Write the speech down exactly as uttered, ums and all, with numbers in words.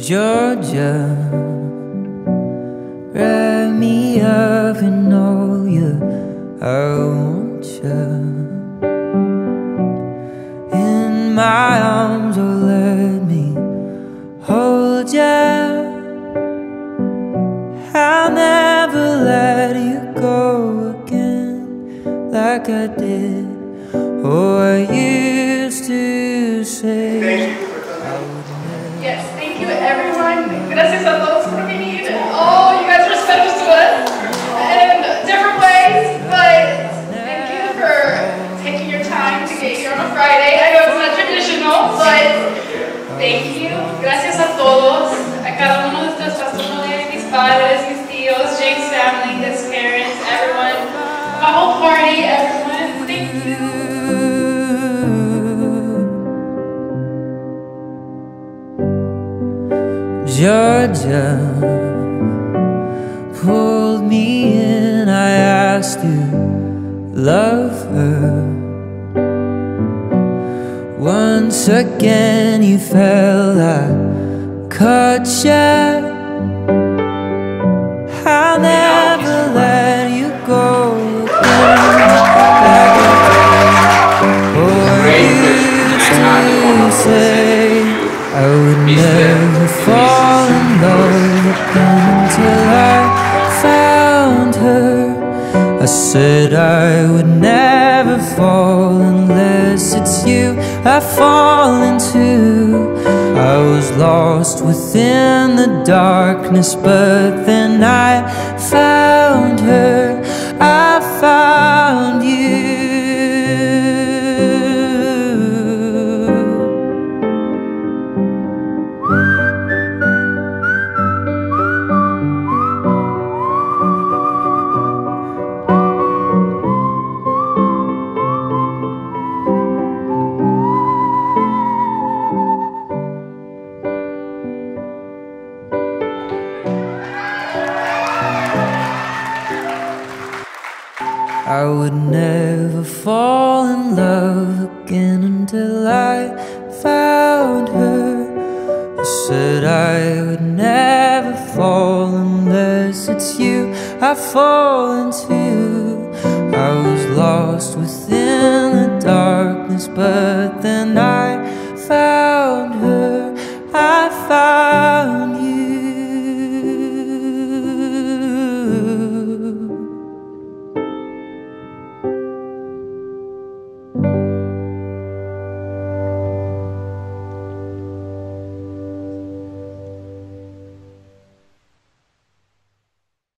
Georgia, wrap me up in all you, I want you in my arms, oh let me hold you. I'll never let you go again like I did. Oh, I used to say. Thank you for coming. Yes, thank you everyone. Gracias a todos por venir. Oh, you guys are special to us in different ways, but thank you for taking your time to get here on a Friday. I know it's not traditional, but thank you. Gracias a todos, a cada uno de ustedes, pastores, mis padres, mis tíos, Jake's family, his parents, everyone, my whole party, everyone. Thank you. Georgia pulled me in, I asked to love her. Once again you felt I caught you. I'll never let you go again like I did. Oh, I used to say I would never fall in love again until I found her. I said I would never fall unless it's you I fall into. I was lost within the darkness, but then I found her. I found you. I would never fall in love again until I found her. I said I would never fall unless it's you I fall into. I was lost within the darkness, but then I